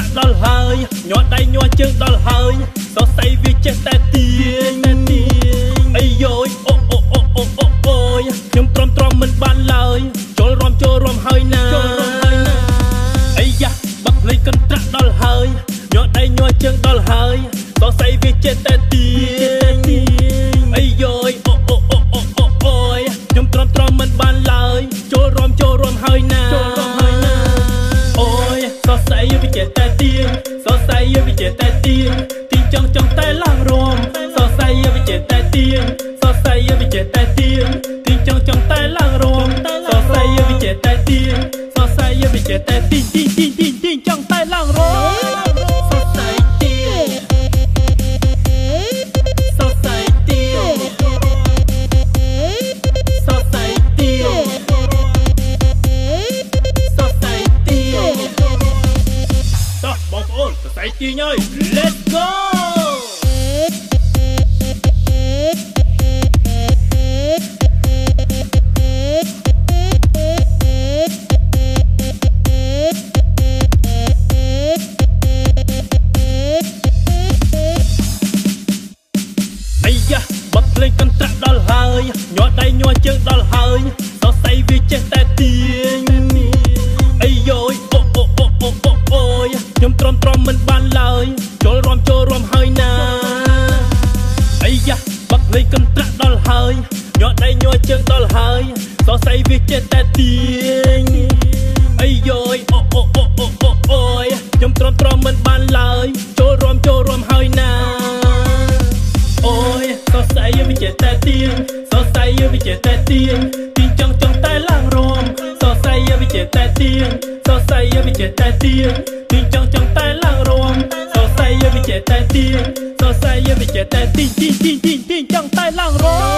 ដល់ហើយញ័រដៃញ័រជើងដល់ហើយសរសៃវាចេះតែទាញអីយ៉យអូអូអូអូអូអូយខ្ញុំទ្រាំមិនបានឡើយចូលរំហើយណាអីយ៉ាបាត់លេងកន្ត្រាក់ដល់ហើយញ័រដៃញ័រជើងដល់ហើយសរសៃវាចេះតែទាញអីយ៉យអូអូអូអូអូអូយខ្ញុំទ្រាំមិនបានឡើយចូលរំហើយណាអូយសរសៃវាចេះតែទាញសរសៃវាចេះតែទាញទីចង់តែឡើងរំសរសៃវាចេះតែទាញសរសៃវាចេះតែទាញទីចង់តែឡើងរំសរសៃវាចេះតែទាញសរសៃវាចេះតែទាញចង់តែឡើងរំសរសៃទាញសរសៃទាញសរសៃទាញសរសៃទាញតោះបងប្អូនសរសៃទាញហើយ Let's goបាត់លេងកន្ត្រាក់ដល់ហើយញ័រដៃញ័រជើងដល់ហើយសរសៃវាចេះតែទាញអីយ៉យអូអូអូអូអូអូយខ្ញុំទ្រាំមិនបានឡើយចូលរំហើយណាអីយ៉ាបាត់លេងកន្ត្រាក់ដល់ហើយញ័រដៃញ័រជើងដល់ហើយសរសៃវាចេះតែទាញអីយ៉យអូអូអូអូអូអូយខ្ញុំទ្រាំមិនបានឡើយចូលរំហើយណាអូយសរសៃវាចេះតែទាញសរសៃវាចេះតែទាញទីចង់តែឡើងរំសរសៃវាចេះតែទាញសរសៃវាចេះតែទាញទីចង់តែឡើងរំសរសៃវាចេះតែទាញសរសៃវាចេះតែទាញចង់តែឡើងរំ